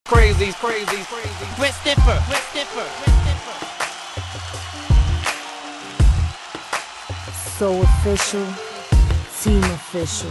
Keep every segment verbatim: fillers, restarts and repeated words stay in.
Crazy, crazy, crazy. Chris Stiffer, Chris Stiffer, Chris Stiffer. So official, team official.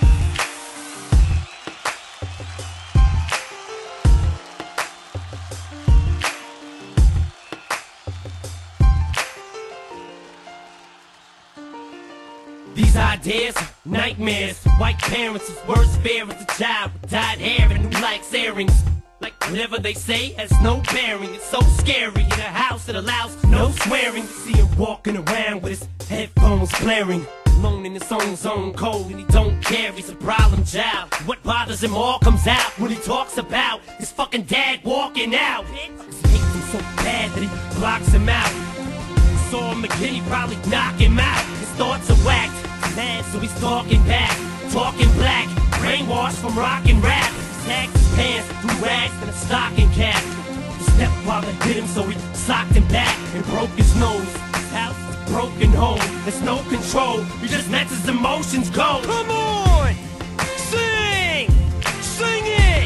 These ideas, nightmares. White parents' worst fear as a child with dyed hair and who likes earrings. Like whatever they say has no bearing. It's so scary in a house that allows no swearing. To see him walking around with his headphones blaring, alone in his own zone code, and he don't care. He's a problem child. What bothers him all comes out when he talks about his fucking dad walking out. Cause he hates him so bad that he blocks him out. Saw him again, he probably knock him out. His thoughts are whacked, mad, so he's talking back, talking black, brainwashed from rock and rap. Tagged his pants through rags and a stocking cap. The stepfather hit him, so he socked him back and broke his nose. His house is a broken home, there's no control. He just lets his emotions go. Come on, sing, sing it.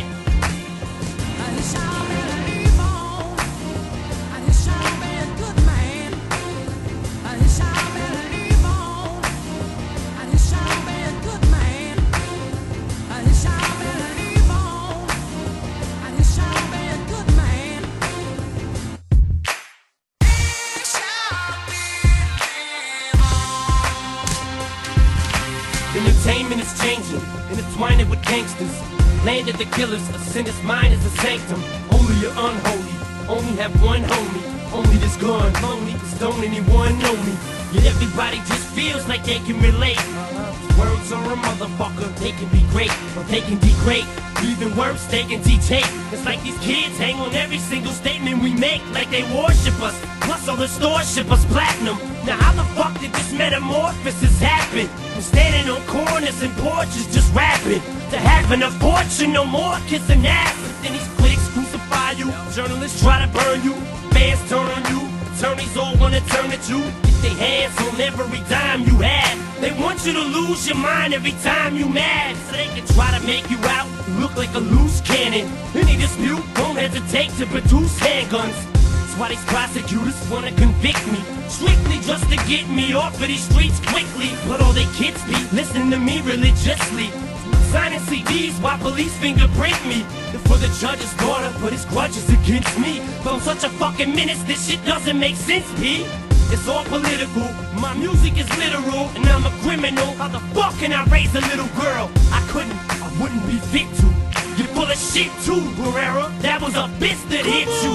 Entertainment is changing, intertwining with gangsters. Land of the killers, a sinner's mind is a sanctum. Holy or unholy, only have one homie. Only this gun, lonely, cause don't anyone know me. Yet everybody just feels like they can relate. Words are a motherfucker, they can be great, or they can degrade. Even worse, they can dictate. It's like these kids hang on every single statement we make, like they worship us. Plus all the stores ship us platinum. Now how the fuck did this metamorphosis happen? From standing on corners and porches just rapping, to having a fortune, no more kissing ass. But then these critics crucify you, journalists try to burn you, fans turn on you, attorneys all wanna turn at you. Get their hands on every dime you have. They want you to lose your mind every time you mad, so they can try to make you out look like a loose cannon. Any dispute won't hesitate to produce handguns. That's why these prosecutors wanna convict me, strictly just to get me off of these streets quickly. But all they kids be listening to me religiously, signing C Ds while police fingerprint me. And for the judge's daughter, but his grudges against me. But I'm such a fucking menace, this shit doesn't make sense, P. It's all political, my music is literal, and I'm a criminal. How the fuck can I raise a little girl? I couldn't, I wouldn't be fit to. You're full of shit too, Guerrero. That was a bitch that hit you.